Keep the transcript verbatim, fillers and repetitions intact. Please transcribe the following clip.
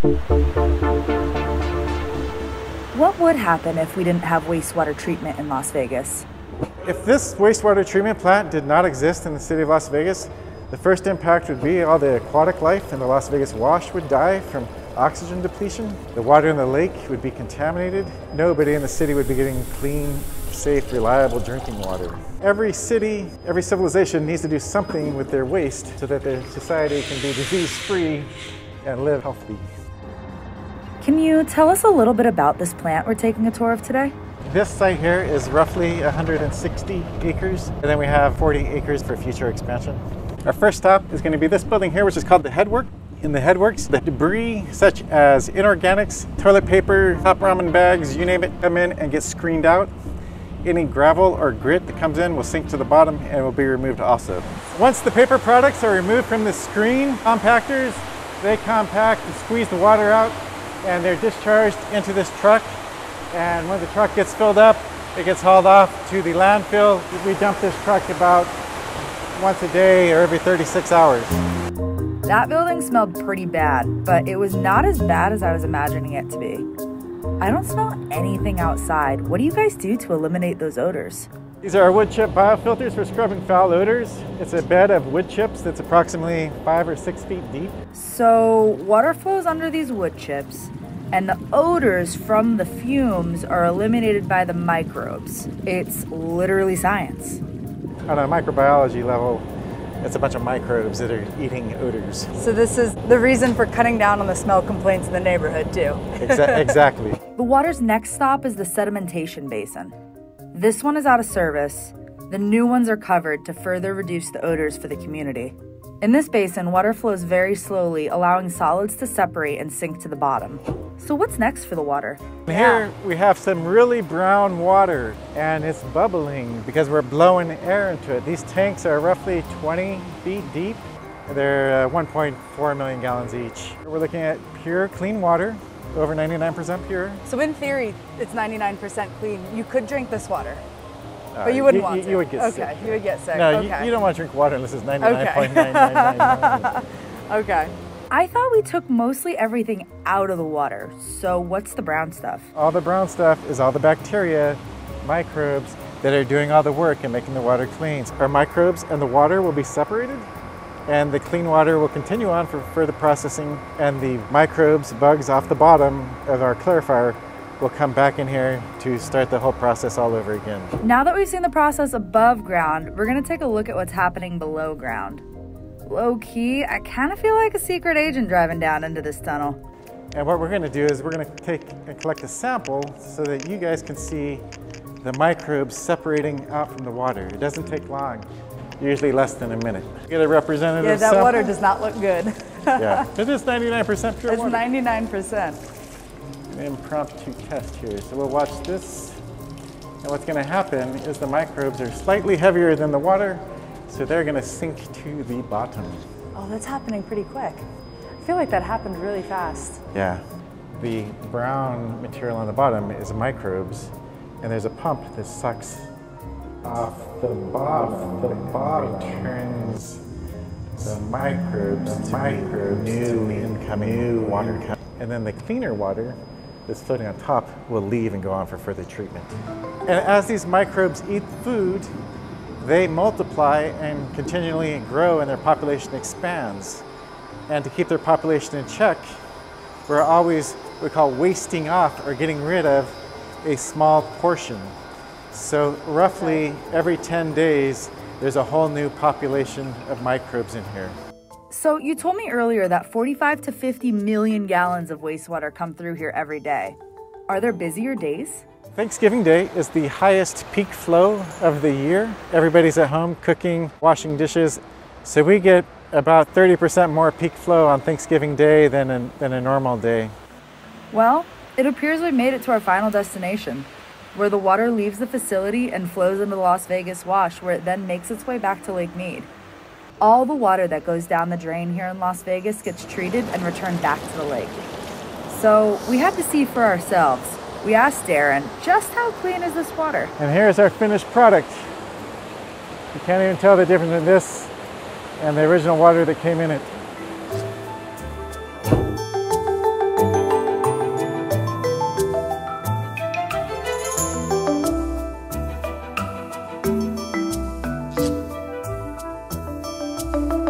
What would happen if we didn't have wastewater treatment in Las Vegas? If this wastewater treatment plant did not exist in the city of Las Vegas, the first impact would be all the aquatic life in the Las Vegas wash would die from oxygen depletion. The water in the lake would be contaminated. Nobody in the city would be getting clean, safe, reliable drinking water. Every city, every civilization needs to do something with their waste so that their society can be disease-free and live healthy. Can you tell us a little bit about this plant we're taking a tour of today? This site here is roughly one hundred sixty acres, and then we have forty acres for future expansion. Our first stop is going to be this building here, which is called the Headwork. In the headworks, the debris such as inorganics, toilet paper, top ramen bags, you name it, come in and get screened out. Any gravel or grit that comes in will sink to the bottom and will be removed also. Once the paper products are removed from the screen, compactors, they compact and squeeze the water out, and they're discharged into this truck. And when the truck gets filled up, it gets hauled off to the landfill. We dump this truck about once a day or every thirty-six hours. That building smelled pretty bad, but it was not as bad as I was imagining it to be. I don't smell anything outside. What do you guys do to eliminate those odors? These are our wood chip biofilters for scrubbing foul odors. It's a bed of wood chips that's approximately five or six feet deep. So water flows under these wood chips, and the odors from the fumes are eliminated by the microbes. It's literally science. On a microbiology level, it's a bunch of microbes that are eating odors. So this is the reason for cutting down on the smell complaints in the neighborhood too. Exa exactly. The water's next stop is the sedimentation basin. This one is out of service. The new ones are covered to further reduce the odors for the community. In this basin, water flows very slowly, allowing solids to separate and sink to the bottom. So what's next for the water? Here we have some really brown water, and it's bubbling because we're blowing air into it. These tanks are roughly twenty feet deep. They're uh, one point four million gallons each. We're looking at pure, clean water, over ninety-nine percent pure. So in theory, it's ninety-nine percent clean. You could drink this water. Uh, But you wouldn't you, want you, to. You would get okay, sick. Okay, you would get sick. No, okay. you, you don't want to drink water unless it's ninety-nine point nine nine nine nine. Okay. I thought we took mostly everything out of the water. So what's the brown stuff? All the brown stuff is all the bacteria, microbes that are doing all the work and making the water clean. Our microbes and the water will be separated, and the clean water will continue on for further processing, and the microbes, bugs off the bottom of our clarifier will come back in here to start the whole process all over again. Now that we've seen the process above ground, we're gonna take a look at what's happening below ground. Low key, I kind of feel like a secret agent driving down into this tunnel. And what we're gonna do is we're gonna take and collect a sample so that you guys can see the microbes separating out from the water. It doesn't take long, usually less than a minute. Get a representative Yeah, that sample. water does not look good. Yeah, it is ninety-nine percent pure It's water. ninety-nine percent. An impromptu test here. So we'll watch this, and what's gonna happen is the microbes are slightly heavier than the water, so they're gonna sink to the bottom. Oh, that's happening pretty quick. I feel like that happened really fast. Yeah. The brown material on the bottom is microbes, and there's a pump that sucks off the bottom. The bottom turns the microbes to microbes new incoming new water. And then the cleaner water that's floating on top will leave and go on for further treatment. And as these microbes eat food, they multiply and continually grow, and their population expands. And to keep their population in check, we're always what we call wasting off or getting rid of a small portion. So roughly every ten days, there's a whole new population of microbes in here. So you told me earlier that forty-five to fifty million gallons of wastewater come through here every day. Are there busier days? Thanksgiving Day is the highest peak flow of the year. Everybody's at home cooking, washing dishes. So we get about thirty percent more peak flow on Thanksgiving Day than a, than a normal day. Well, it appears we've made it to our final destination, where the water leaves the facility and flows into the Las Vegas wash, where it then makes its way back to Lake Mead. All the water that goes down the drain here in Las Vegas gets treated and returned back to the lake. So we had to see for ourselves. We asked Darren, just how clean is this water? And here's our finished product. You can't even tell the difference in this and the original water that came in it. you.